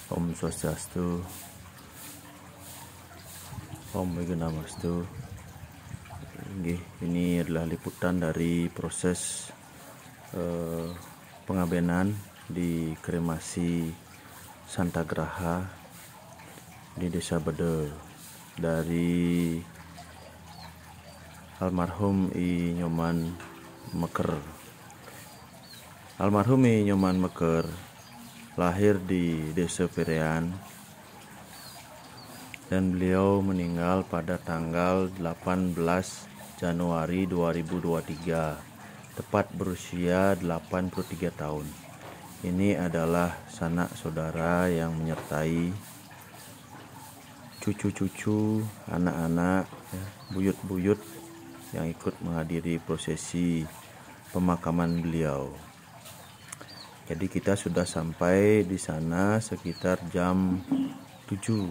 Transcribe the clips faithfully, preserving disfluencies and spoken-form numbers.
Om Swastiastu, Om Mega Namastu. Ini adalah liputan dari proses eh, pengabenan di kremasi Santagraha di Desa Bede dari almarhum I Nyoman Meker. Almarhum I Nyoman Meker lahir di Desa Perean dan beliau meninggal pada tanggal delapan belas Januari dua ribu dua puluh tiga, tepat berusia delapan puluh tiga tahun. Ini adalah sanak saudara yang menyertai cucu-cucu, anak-anak, ya, buyut-buyut yang ikut menghadiri prosesi pemakaman beliau. Jadi kita sudah sampai di sana sekitar jam tujuh.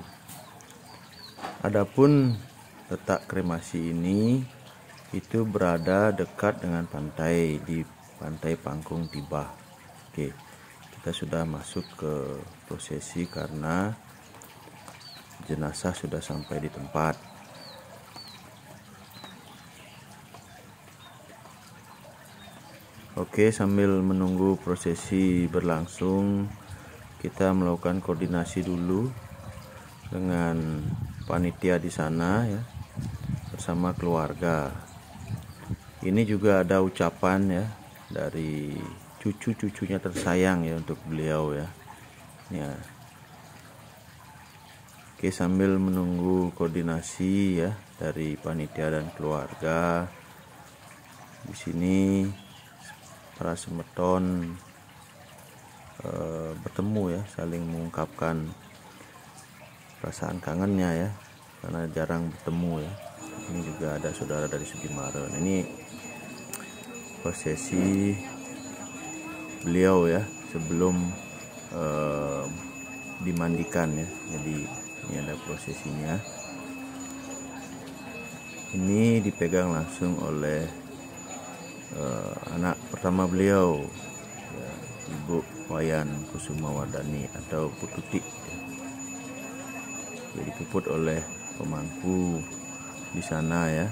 Adapun letak kremasi ini itu berada dekat dengan pantai, di Pantai Pangkung Tibah. Oke, kita sudah masuk ke prosesi karena jenazah sudah sampai di tempat. Oke, sambil menunggu prosesi berlangsung, kita melakukan koordinasi dulu dengan panitia di sana ya, bersama keluarga. Ini juga ada ucapan ya dari cucu-cucunya tersayang ya untuk beliau ya. Ya. Oke, sambil menunggu koordinasi ya dari panitia dan keluarga. Di sini para semeton e, bertemu ya, saling mengungkapkan perasaan kangennya ya, karena jarang bertemu ya. Ini juga ada saudara dari Sugimaren. Ini prosesi beliau ya sebelum e, dimandikan ya. Jadi ini ada prosesinya. Ini dipegang langsung oleh Uh, anak pertama beliau ya, Ibu Wayan Kusumawardani atau Pututi ya. Jadi dipuput oleh pemangku di sana ya.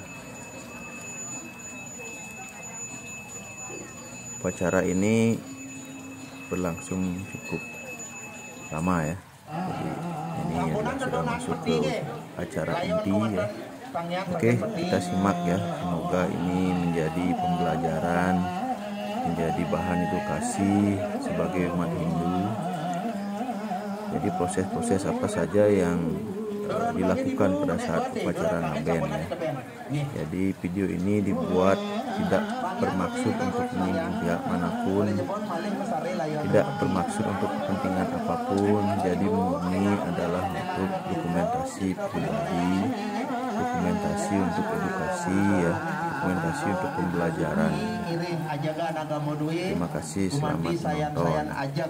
Upacara ini berlangsung cukup lama ya. Jadi ini adalah sudah masuk ke acara inti ya. Oke, kita simak ya. Semoga ini menjadi pembelajaran, menjadi bahan edukasi sebagai umat Hindu. Jadi proses-proses apa saja yang uh, dilakukan pada saat upacara ngaben ya. Jadi video ini dibuat tidak bermaksud untuk menyinggung pihak manapun, tidak bermaksud untuk kepentingan apapun. Jadi murni adalah untuk dokumentasi pribadi, dokumentasi untuk edukasi ya, dokumentasi untuk pembelajaran. Terima kasih, selamat menonton.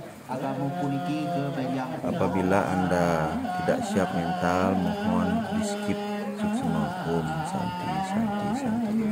Apabila Anda tidak siap mental, mohon di skip. Suksema Om Santi Santi Santi.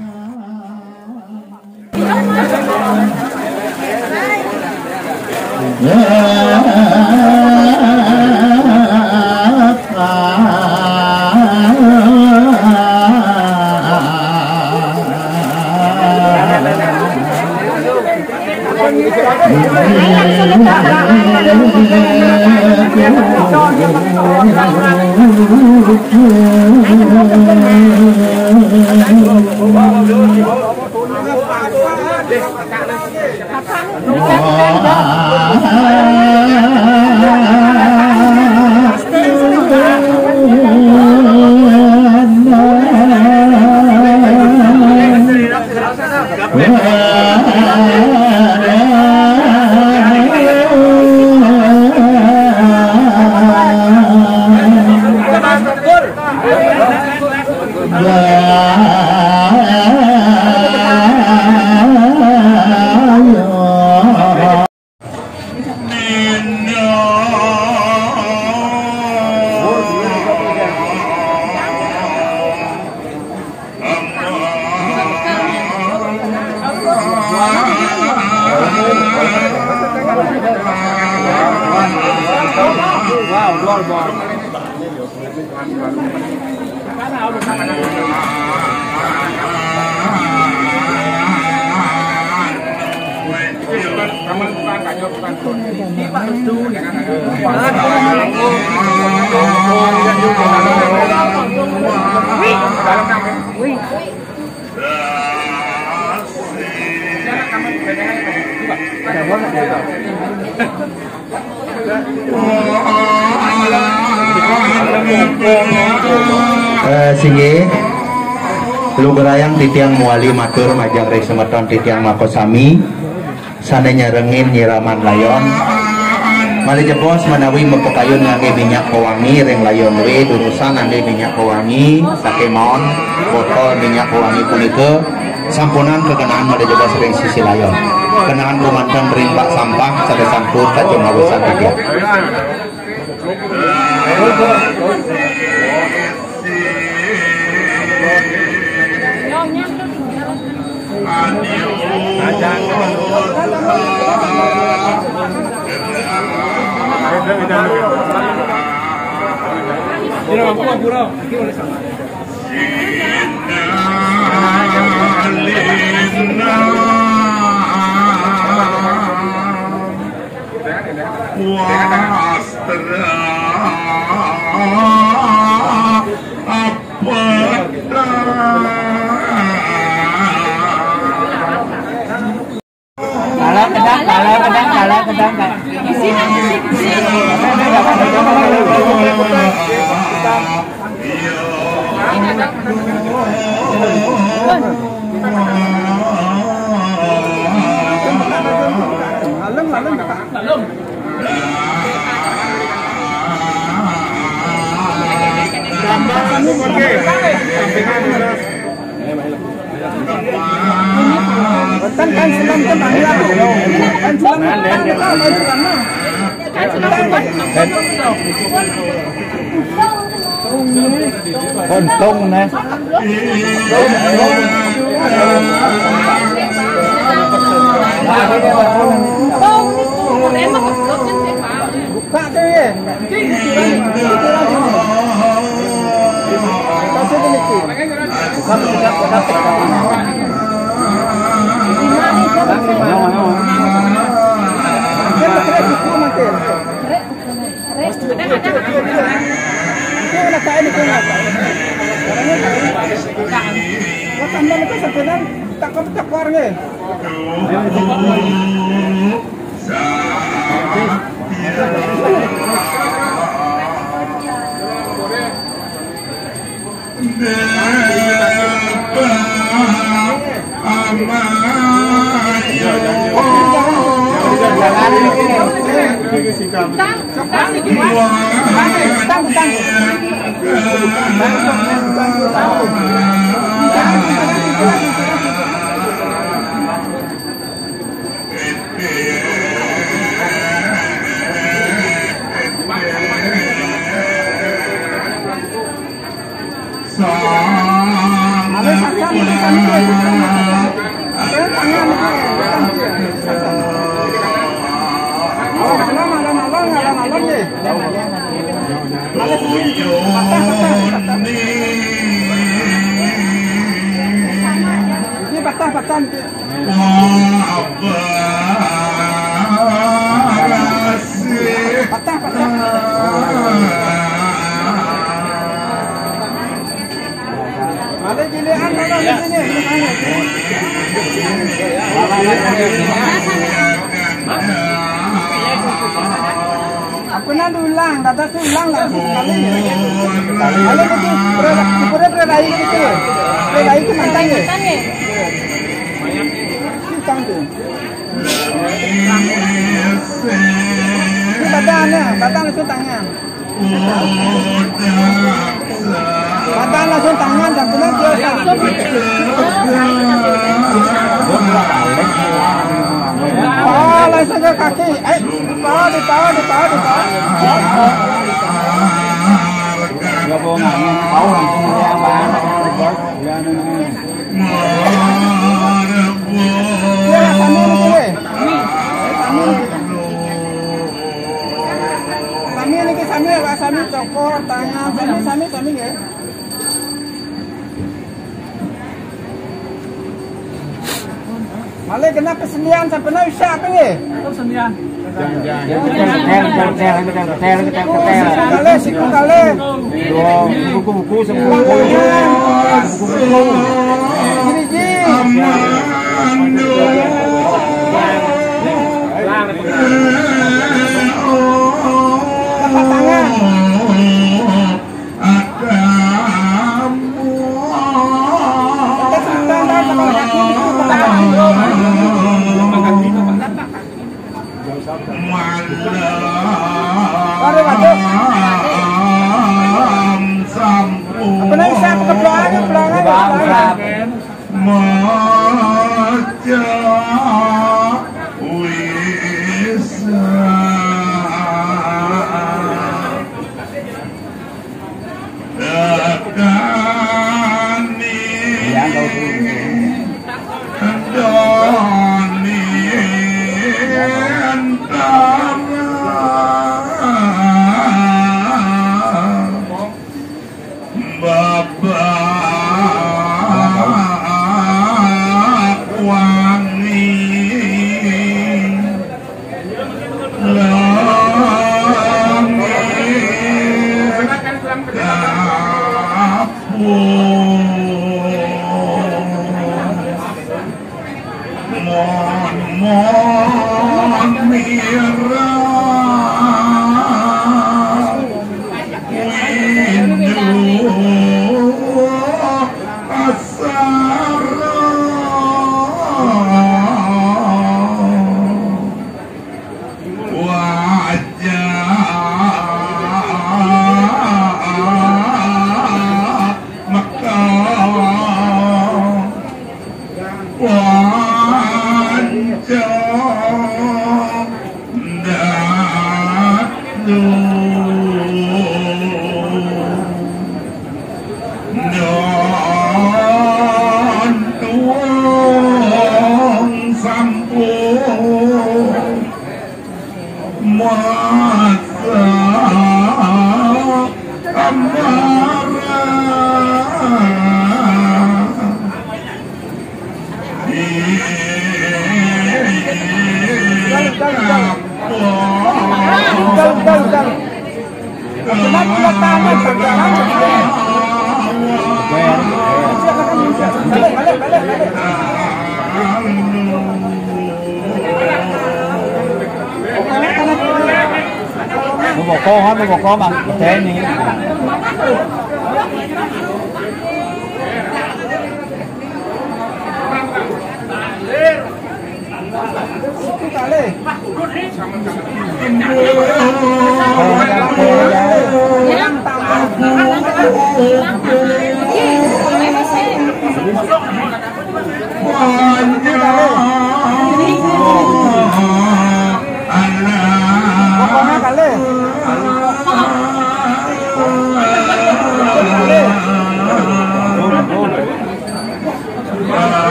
Wow. Eh, singge lugerayang titiang muali matur majang rek semeton titiang makosami sanenya rengin nyiraman layon mali jebos menawi mempekayun ngangge minyak pewangi reng layon we durusan ngangge minyak pewangi sake maon botol minyak pewangi punika sampunan kekenaan mali jebos reng sisi layon kenangan rumantang berimbak sampah sada sampur kacung awesan tiga Kalah kedang, kalah kedang, kalah kedang, di sini, di sini. Malum, malum, malum. Gambar kamu pakai. Kan kan selam kan bahaya. Kan selam kan kan selam kan Kontong nah. Buka deh. Kasih dulu. Patah-patah. Patah-patah. Ada giliran mana di sini? Aku nak ulang, data tu ulang lah sekali. Kalau begitu, pura pura rai itu, pura rai itu mantan ni. Mantan tu. Badan ni, badan langsung tangan. Badan langsung tangan dan benar biasa. Oh, langsung ke kaki. Eh, bawah, di bawah, di bawah, di bawah. Gak bohong, bau langsung dia bang. Ya, kami ni kiri. Kami ni. Kami ni ke sami Pak sami cokor tangan sami sami sami ya. Male kena kesenian sampai na bisa apa nggih? Kesenian. Kale siku kale. Buku-buku semua. Gini-gini. Lepas tangan. Apa nak isap ke pelanggan pelanggan Maja wisa dakani doni antara Bapak wangi langit kapur mon-mon mirah windu asara wajah Mekah wancang datu non tuang sampung masa một cô hết một cô bằng thế này.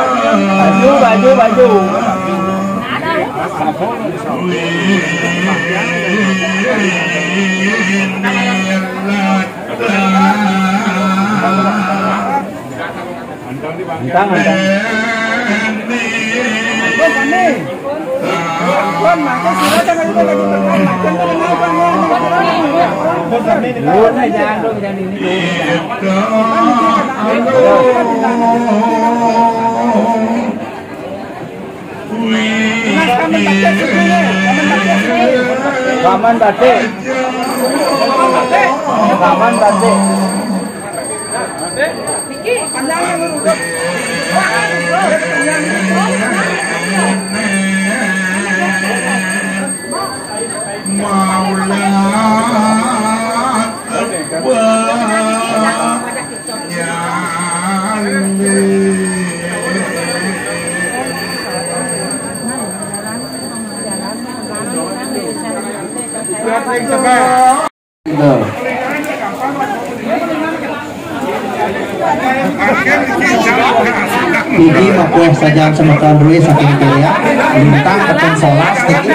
baju baju baju Antang, antang. Kon maka sila jangan lupa lagi bermain makan dengan apa nih? Dulu aja jangan dong jangan ini dulu. Kaman batik. Kaman batik. Niki panjangnya urut. Maula Tinggi makueh sajam semeton dulu saking kiri ya. Lintang keteng solas tinggi.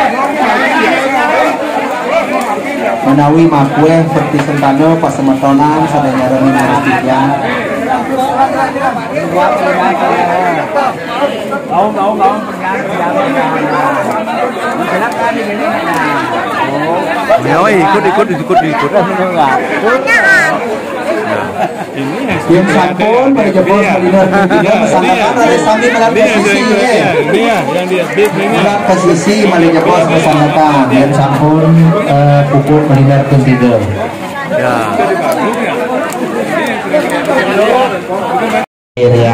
Menawi makueh seperti sentano pas semetonan sadanya remin harus tiga. Mau mau mau silakan di sini. Ya, ikut ikut ikut ikut. Yang sampun pada jebol Malino tiga pesanakan ada sambil melalui posisi ya. Iya, yang di S B Melalui posisi Malino jebol pesanakan yang sampun pupuk Malino tiga. Ya. Ya.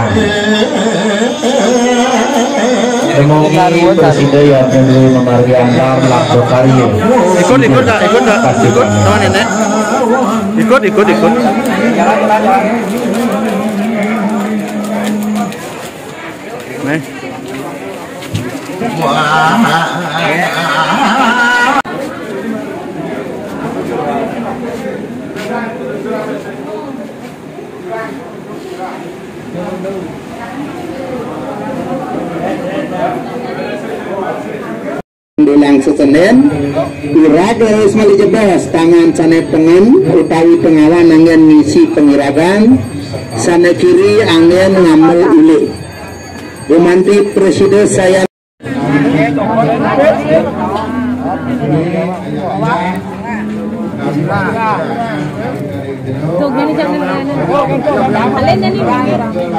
Remogi presiden yang dulu memargi antar lakto karya. Ikut ikut tak ikut tak ikut sama nenek. Ikut ikut ikut. Nih. Dulang sesenen iraga harus malijebas tangan sana pengen utawi pengawan angin ngisi pengiragan sana kiri angin ngamel ule umanti presiden saya Tuh gini jangan alin na nih mak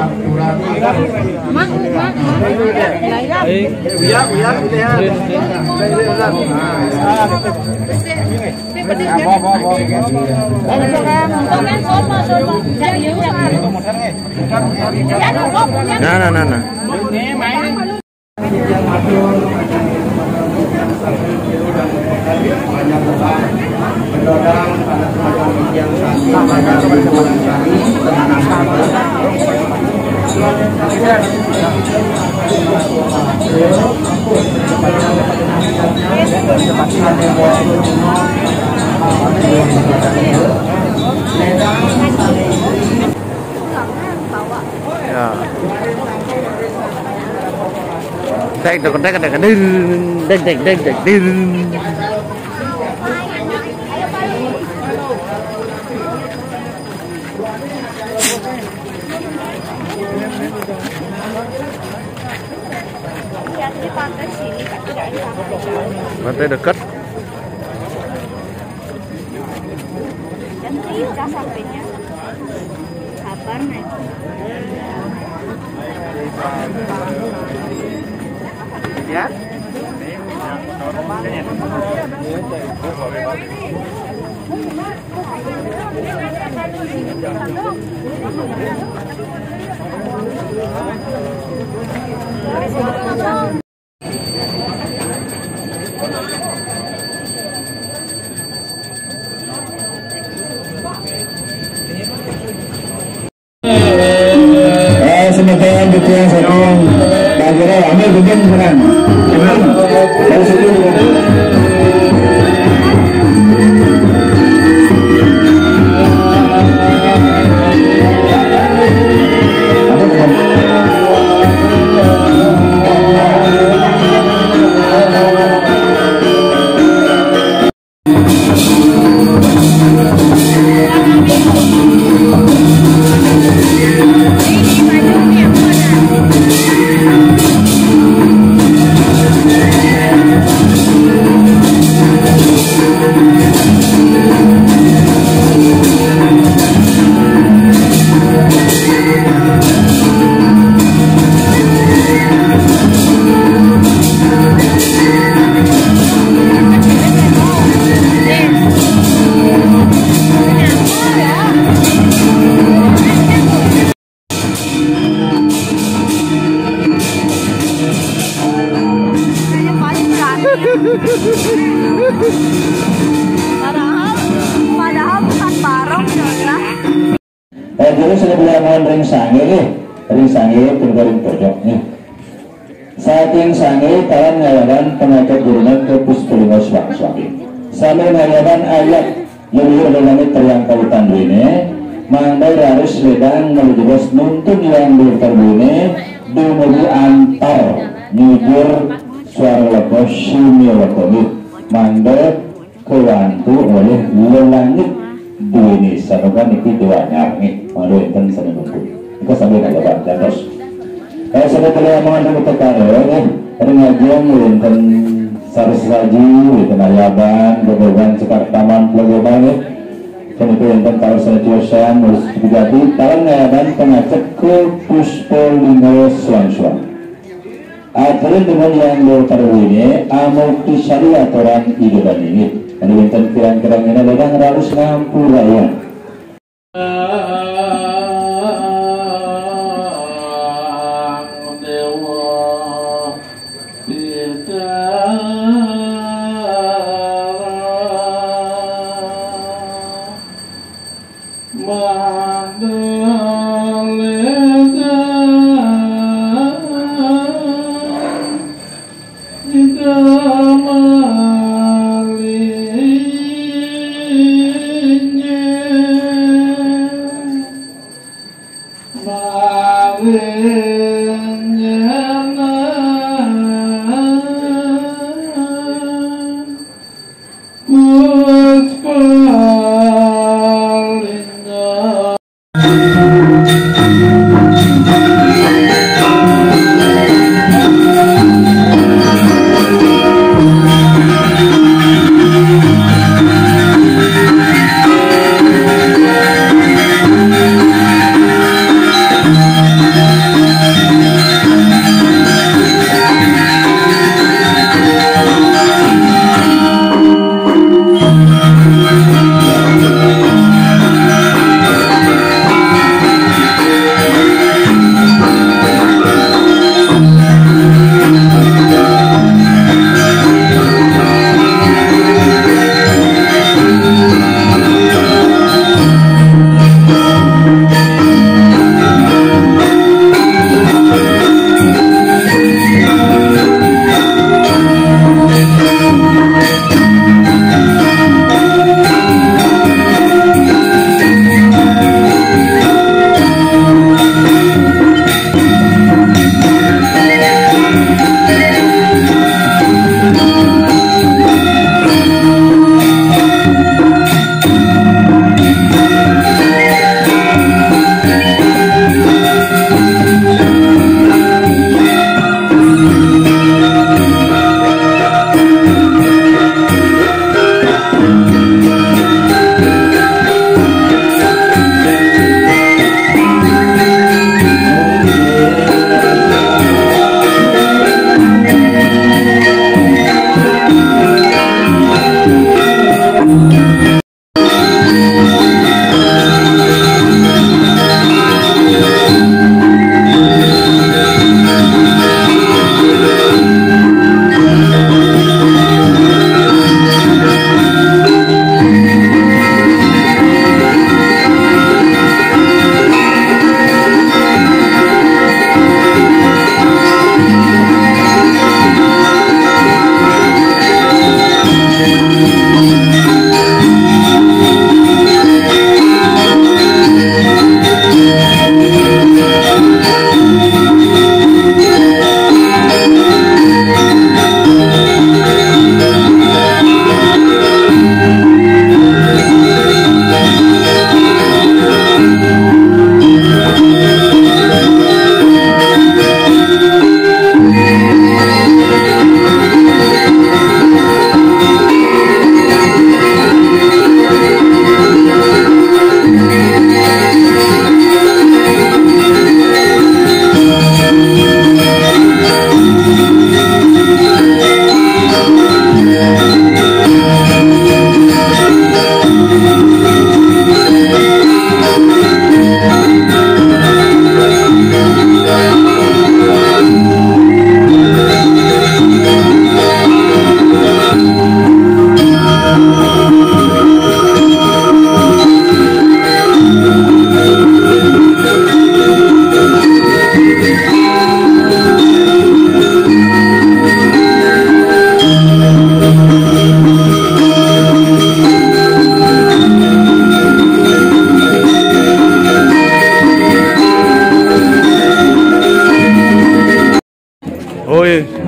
mak Biar biar Nah nah nah nah. Mendodang pada semacam yang namanya teman-teman kami Ya. Dek dek dek dek dek dek dek dek dek. Pantai dekat. nanti udah sampainya kabar naik. Ya. Eh, semeton dukungan sokong bagere ambil bagian peran. Dari situ Ini bajunya. Padahal, padahal bukan barong ya. Eh, jadi sudah bilang mohon ring sange nih, ring sange ring pojok nih. Saking sange talan ngayaran pengacat gurunya ke Puspelingo Swang-Swang. Sambil ngayaran ayat yang di langit terang kautan duine, mandai harus wedang melujubos nuntun yang berterbune dumugi antar nyujur suara loko sumi loko mandai kewantu oleh lelangit duini sanokan iki dua nyarni malu enten sanenungku itu sambil ngajaran terus kalau sudah terlihat mengandung tekare ada ngajian enten sarsaji enten ayaban bebeban cekar taman pelajaran kan itu enten tahun senetiosan mulus digati tahun ngayaban pengacek ke Puspelingo Swang-Swang. Akhirnya dengan yang bertaruh ini amukti syariat orang idolan ini ada enten kirang-kirang ini ledang harus ngampur raya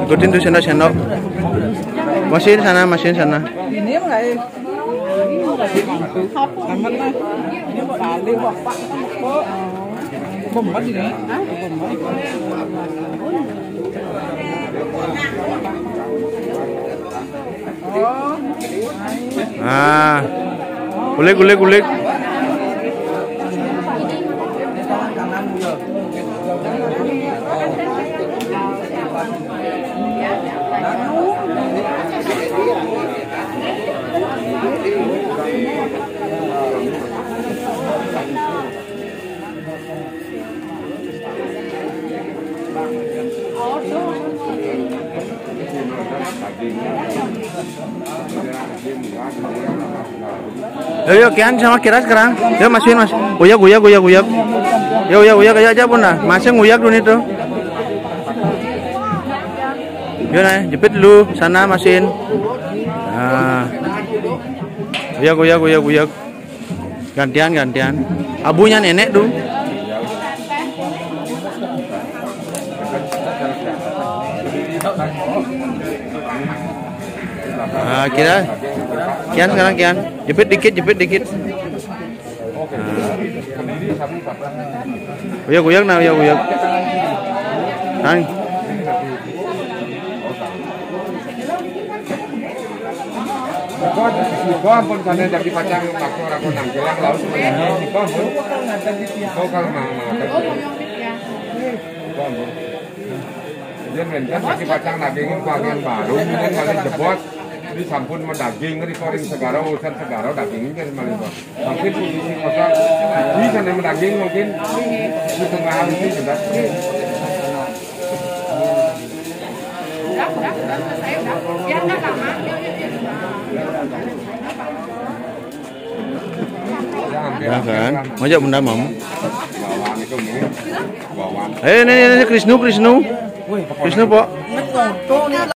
Ikutin tuh sendok-sendok. Mesin sana, mesin sana. Ini enggak ya? Amat lah. Ini kali bapak kok. Bombat ini. Ah. Kulik kulik kulik. Yo, Kian sama Kira sekarang. Yo masukin mas. Guyak guyak guyak guyak. Yo yo guyak aja aja pun nah. Masih nguyak dulu itu. Yo nah, jepit dulu sana masukin. Nah. Guyak guyak guyak guyak. Gantian gantian. Abunya nenek tuh. Ah, Kira. Kian sekarang Kian. Jepit dikit, jepit dikit. Nah. Guyak guyak nah, guyak guyak. Nang. Kau ampun sana dari pacang waktu orang pun nang jelang laut sebenarnya. Kau ampun. Kau kalau mau mau. Kau ampun. Dia mentas dari pacang daging bagian baru, kemudian kalian jebot. Di sampun mendaging, di koring segara, urusan segara daging kan malah. Mungkin posisi kosong di sana mendaging mungkin di tengah itu sudah. Ya kan, mojok benda mam. Bawang itu nih, bawang. Eh, ini ini Krisnu Krisnu, Krisnu po.